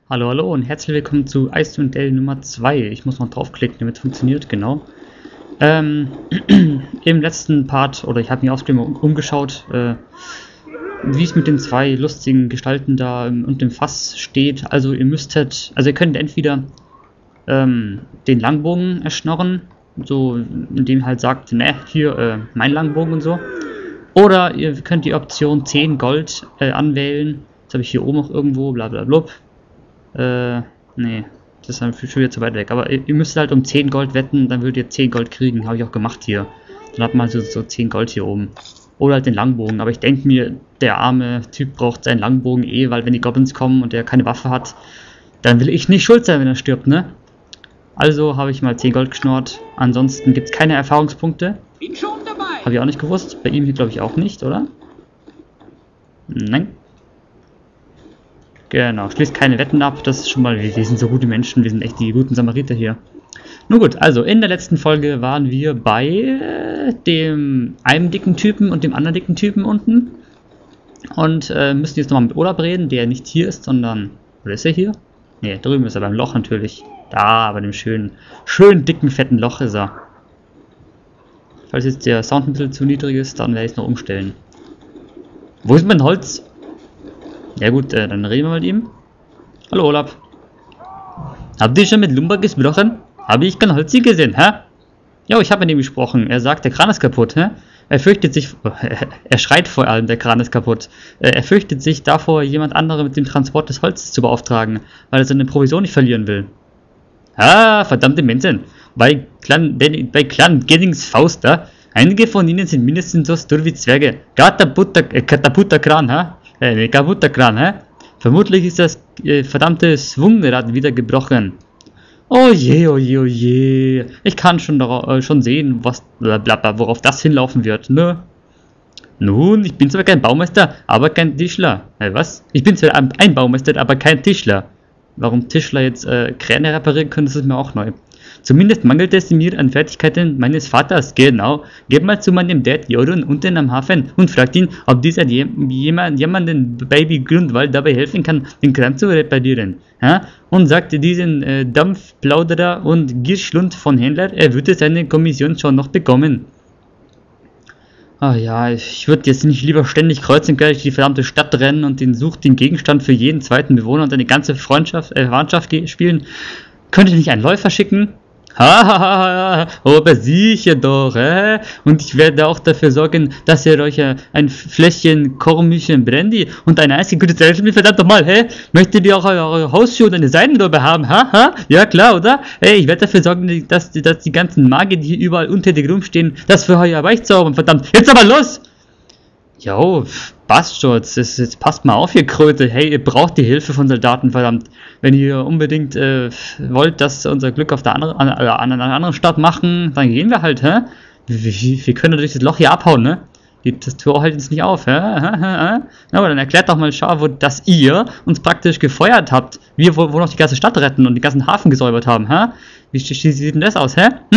Hallo, hallo und herzlich willkommen zu Icewind Dale Nummer 2. Ich muss noch draufklicken, damit es funktioniert, genau. Im letzten Part, oder ich habe mich ausführlich umgeschaut, wie es mit den zwei lustigen Gestalten da und dem Fass steht. Also ihr könnt entweder den Langbogen erschnorren, so indem ihr halt sagt, ne, hier mein Langbogen und so. Oder ihr könnt die Option 10 Gold anwählen. Das habe ich hier oben noch irgendwo, bla bla bla. Nee, das ist dann schon wieder zu weit weg. Aber ihr müsst halt um 10 Gold wetten, dann würdet ihr 10 Gold kriegen. Habe ich auch gemacht hier. Dann hat man so 10 Gold hier oben. Oder halt den Langbogen. Aber ich denke mir, der arme Typ braucht seinen Langbogen weil wenn die Goblins kommen und er keine Waffe hat, dann will ich nicht schuld sein, wenn er stirbt, ne? Also habe ich mal 10 Gold geschnort. Ansonsten gibt es keine Erfahrungspunkte. Bin schon dabei. Habe ich auch nicht gewusst. Bei ihm hier glaube ich auch nicht, oder? Nein. Genau, schließt keine Wetten ab, das ist schon mal, wir sind so gute Menschen, wir sind echt die guten Samariter hier. Nun gut, also in der letzten Folge waren wir bei dem einen dicken Typen und dem anderen dicken Typen unten. Und müssen jetzt nochmal mit Olaf reden, der nicht hier ist, sondern, oder ist er hier? Ne, drüben ist er beim Loch natürlich. Da, bei dem schönen dicken, fetten Loch ist er. Falls jetzt der Sound ein bisschen zu niedrig ist, dann werde ich es noch umstellen. Wo ist mein Holz? Ja gut, dann reden wir mit ihm. Hallo Olaf. Habt ihr schon mit Lumba gesprochen? Habe ich kein Holz gesehen, hä? Ja, ich habe mit ihm gesprochen. Er sagt, der Kran ist kaputt, hä? Er fürchtet sich, er schreit vor allem, der Kran ist kaputt. Er fürchtet sich davor, jemand anderen mit dem Transport des Holzes zu beauftragen, weil er seine Provision nicht verlieren will. Ah, verdammte Menschen. Bei Clan Geddings Faust, da. Einige von ihnen sind mindestens so stur wie Zwerge. Kaputter Kran, hä? Kaputter Kran, hä? Vermutlich ist das verdammte Schwungrad wieder gebrochen. Oh je, oh je, oh je. Ich kann schon sehen, worauf das hinlaufen wird, ne? Nun, ich bin zwar kein Baumeister, aber kein Tischler. Was? Ich bin zwar ein Baumeister, aber kein Tischler. Warum Tischler jetzt Kräne reparieren können, das ist mir auch neu. Zumindest mangelt es mir an Fertigkeiten meines Vaters, genau. Geht mal zu meinem Dad Jorun unten am Hafen und fragt ihn, ob dieser jemanden Baby Grundwald dabei helfen kann, den Kran zu reparieren. Ja? Und sagte diesen Dampfplauderer und Gierschlund von Händler, er würde seine Kommission schon noch bekommen. Ah ja, ich würde jetzt nicht lieber ständig kreuz und quer durch die verdammte Stadt rennen und den Gegenstand für jeden zweiten Bewohner und eine ganze Verwandtschaft spielen. Könnte ich nicht einen Läufer schicken? Hahaha, aber sicher doch, Und ich werde auch dafür sorgen, dass ihr euch ein Fläschchen Kornmüchen Brandy und eine einzige gute Zeit spielt, verdammt nochmal, Möchtet ihr auch eure Hausschuhe und eine Seidenrobe haben, Ja klar, oder? Ich werde dafür sorgen, dass die ganzen Magier, die hier überall untätig rumstehen, das für euch weichzaubern, verdammt. Jetzt aber los! Jo, passt schon, jetzt passt mal auf, ihr Kröte. Hey, ihr braucht die Hilfe von Soldaten, verdammt. Wenn ihr unbedingt wollt, dass unser Glück auf einer anderen Stadt machen, dann gehen wir halt, Wir können durch das Loch hier abhauen, ne? Das Tor hält uns nicht auf, Ja, aber dann erklärt doch mal, dass ihr uns praktisch gefeuert habt. Wir wollen noch die ganze Stadt retten und den ganzen Hafen gesäubert haben, Wie sieht denn das aus,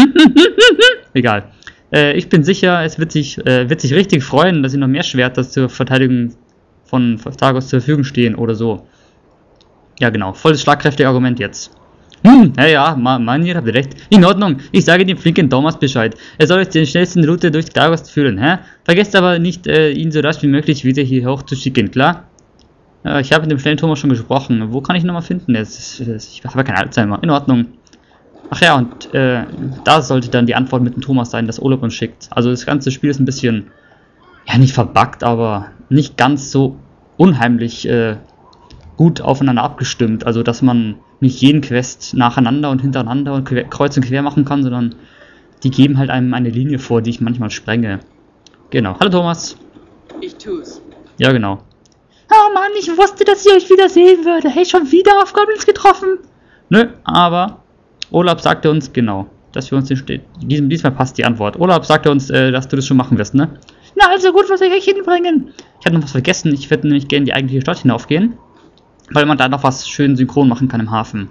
Egal. Ich bin sicher, es wird sich richtig freuen, dass sie noch mehr Schwerter zur Verteidigung von Targos zur Verfügung stehen oder so. Ja genau, volles schlagkräftiges Argument jetzt. Ja, Mann, ihr habt recht. In Ordnung, ich sage dem flinken Thomas Bescheid. Er soll euch den schnellsten Route durch Targos führen, Vergesst aber nicht, ihn so rasch wie möglich wieder hier hochzuschicken, klar? Ich habe mit dem schnellen Thomas schon gesprochen. Wo kann ich ihn nochmal finden? Ich habe kein Alzheimer. In Ordnung. Ach ja, und da sollte dann die Antwort mit dem Thomas sein, dass Olaf uns schickt. Also das ganze Spiel ist ein bisschen, ja nicht verbuggt, aber nicht ganz so unheimlich gut aufeinander abgestimmt. Also dass man nicht jeden Quest nacheinander und hintereinander und kreuz und quer machen kann, sondern die geben halt einem eine Linie vor, die ich manchmal sprenge. Genau. Hallo Thomas. Ich tu's. Ja, genau. Oh Mann, ich wusste, dass ich euch wieder sehen würde. Hey, schon wieder auf Goblins getroffen? Nö, aber Olaf sagte uns, genau, dass wir uns diesmal passt die Antwort. Olaf sagte uns, dass du das schon machen wirst, ne? Na, also gut, was soll ich euch hinbringen? Ich habe noch was vergessen, ich würde nämlich gerne in die eigentliche Stadt hinaufgehen, weil man da noch was schön synchron machen kann im Hafen.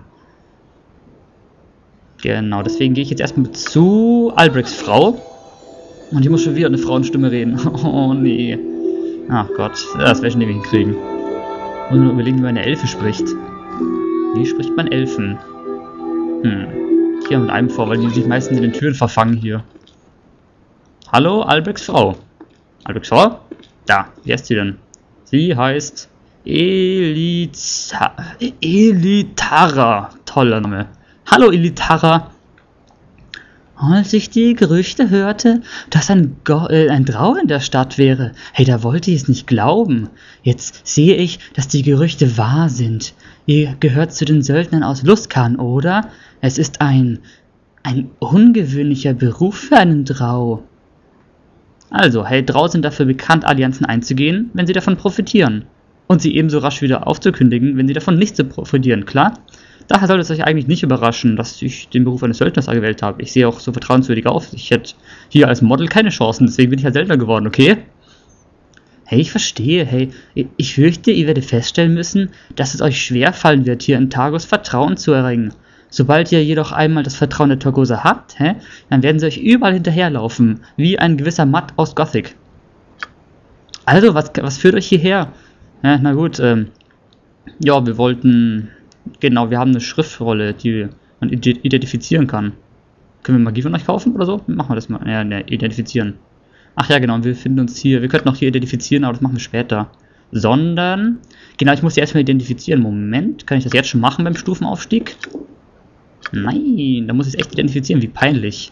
Genau, deswegen gehe ich jetzt erstmal zu Albrechts Frau. Und ich muss schon wieder eine Frauenstimme reden. Oh nee. Ach Gott, das werde ich schon ewig hinkriegen. Und nur überlegen, wie meine Elfe spricht. Wie spricht man Elfen? Hier mit einem vor, weil die sich meistens in den Türen verfangen hier. Hallo, Albrechts Frau. Albrechts Frau? Da, wie heißt sie denn? Sie heißt Elitara. Toller Name. Hallo, Elitara. Als ich die Gerüchte hörte, dass ein Drau in der Stadt wäre, hey, da wollte ich es nicht glauben. Jetzt sehe ich, dass die Gerüchte wahr sind. Ihr gehört zu den Söldnern aus Lustkan, oder? Es ist ein ungewöhnlicher Beruf für einen Drau. Also, hey, Drau sind dafür bekannt, Allianzen einzugehen, wenn sie davon profitieren. Und sie ebenso rasch wieder aufzukündigen, wenn sie davon nicht so profitieren, klar? Daher sollte es euch eigentlich nicht überraschen, dass ich den Beruf eines Söldners gewählt habe. Ich sehe auch so vertrauenswürdig aus. Ich hätte hier als Model keine Chancen, deswegen bin ich ja Söldner geworden, okay? Hey, ich verstehe, hey. Ich fürchte, ihr werdet feststellen müssen, dass es euch schwerfallen wird, hier in Targos Vertrauen zu erringen. Sobald ihr jedoch einmal das Vertrauen der Targoser habt, dann werden sie euch überall hinterherlaufen, wie ein gewisser Matt aus Gothic. Also, was führt euch hierher? Ja, na gut, ja, wir wollten... Genau, wir haben eine Schriftrolle, die man identifizieren kann. Können wir Magie von euch kaufen oder so? Machen wir das mal. Ja, ne, identifizieren. Ach ja, genau, wir finden uns hier. Wir könnten auch hier identifizieren, aber das machen wir später. Sondern, genau, ich muss die erstmal identifizieren. Moment, kann ich das jetzt schon machen beim Stufenaufstieg? Nein, da muss ich es echt identifizieren, wie peinlich.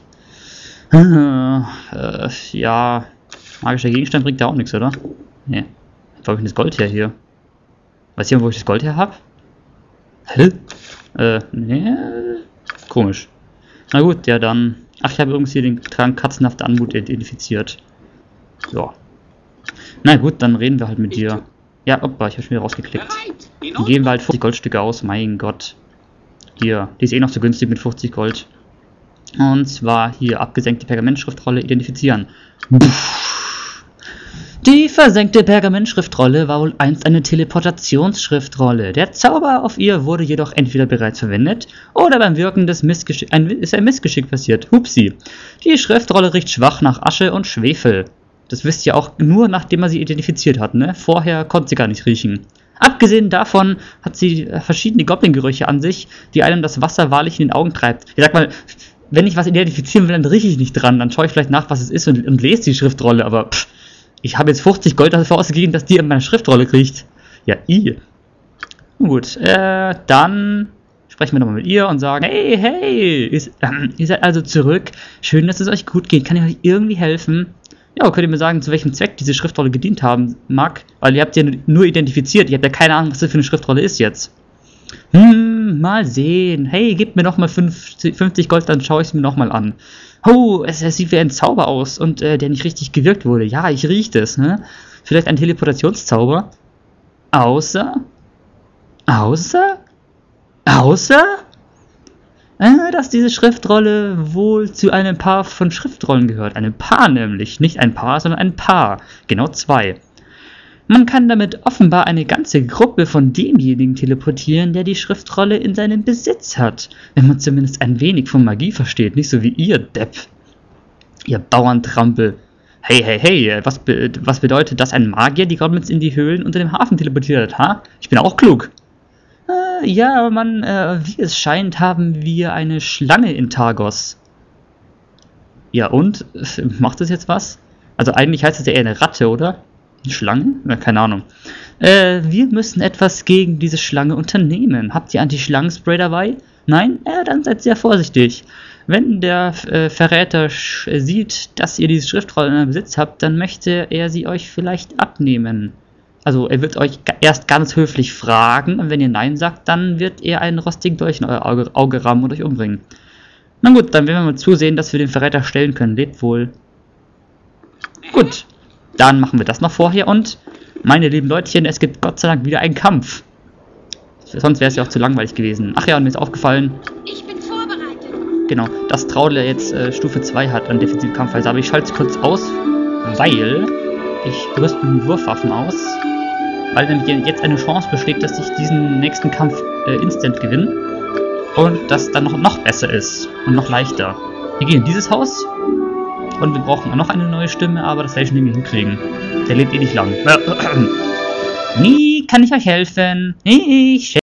Ja, magischer Gegenstand bringt da auch nichts, oder? Ne, wo habe ich denn das Gold her hier? Weiß jemand, wo ich das Gold her habe? Hä? Ne? Komisch. Na gut, ja dann. Ach, ich habe übrigens hier den Trank katzenhafte Anmut identifiziert. So. Na gut, dann reden wir halt mit dir. Ja, oppa, ich habe schon wieder rausgeklickt. Dann geben wir halt 50 Goldstücke aus, mein Gott. Hier, die ist eh noch so günstig mit 50 Gold. Und zwar hier abgesenkte Pergamentschriftrolle identifizieren. Die versenkte Pergamentschriftrolle war wohl einst eine Teleportationsschriftrolle. Der Zauber auf ihr wurde jedoch entweder bereits verwendet oder beim Wirken des ist ein Missgeschick passiert. Hupsi. Die Schriftrolle riecht schwach nach Asche und Schwefel. Das wisst ihr auch nur, nachdem man sie identifiziert hat, ne? Vorher konnte sie gar nicht riechen. Abgesehen davon hat sie verschiedene Goblin-Gerüche an sich, die einem das Wasser wahrlich in den Augen treibt. Ich sag mal, wenn ich was identifizieren will, dann rieche ich nicht dran. Dann schaue ich vielleicht nach, was es ist und lese die Schriftrolle, aber ich habe jetzt 50 Gold dafür ausgegeben, dass die in meiner Schriftrolle riecht. Ja, Gut, dann sprechen wir nochmal mit ihr und sagen, hey, ihr seid also zurück. Schön, dass es euch gut geht. Kann ich euch irgendwie helfen? Ja, könnt ihr mir sagen, zu welchem Zweck diese Schriftrolle gedient haben mag? Weil ihr habt ja nur identifiziert. Ihr habt ja keine Ahnung, was das für eine Schriftrolle ist jetzt. Mal sehen. Hey, gebt mir nochmal 50 Gold, dann schaue ich es mir nochmal an. Oh, es sieht wie ein Zauber aus und der nicht richtig gewirkt wurde. Ja, ich rieche das, ne? Vielleicht ein Teleportationszauber? Außer? Dass diese Schriftrolle wohl zu einem Paar von Schriftrollen gehört. Einem Paar nämlich. Nicht ein Paar, sondern ein Paar. Genau 2. Man kann damit offenbar eine ganze Gruppe von demjenigen teleportieren, der die Schriftrolle in seinem Besitz hat. Wenn man zumindest ein wenig von Magie versteht, nicht so wie ihr, Depp. Ihr Bauerntrampel. Hey, was bedeutet, dass ein Magier die Goblins in die Höhlen unter dem Hafen teleportiert hat, ha? Ich bin auch klug. Ja, Mann, wie es scheint, haben wir eine Schlange in Targos. Ja und? Macht das jetzt was? Also eigentlich heißt es ja eher eine Ratte, oder? Eine Schlange? Na, keine Ahnung. Wir müssen etwas gegen diese Schlange unternehmen. Habt ihr Anti-Schlangenspray dabei? Nein? Dann seid sehr vorsichtig. Wenn der Verräter sieht, dass ihr diese Schriftrolle in eurem Besitz habt, dann möchte er sie euch vielleicht abnehmen. Also er wird euch erst ganz höflich fragen und wenn ihr Nein sagt, dann wird er einen rostigen Dolch in euer Auge rammen und euch umbringen. Na gut, dann werden wir mal zusehen, dass wir den Verräter stellen können. Lebt wohl. Gut, dann machen wir das noch vorher und, meine lieben Leutchen, es gibt Gott sei Dank wieder einen Kampf. Sonst wäre es ja auch zu langweilig gewesen. Ach ja, und mir ist aufgefallen, Ich bin vorbereitet. genau, dass Traudler jetzt Stufe 2 hat an Defensivkampfweise, aber ich schalte es kurz aus, weil ich rüste mit Wurfwaffen aus, weil nämlich jetzt eine Chance besteht, dass ich diesen nächsten Kampf instant gewinne und das dann noch besser ist und noch leichter. Wir gehen in dieses Haus und wir brauchen noch eine neue Stimme, aber das werde ich nicht hinkriegen. Der lebt eh nicht lang. Wie kann ich euch helfen? Ich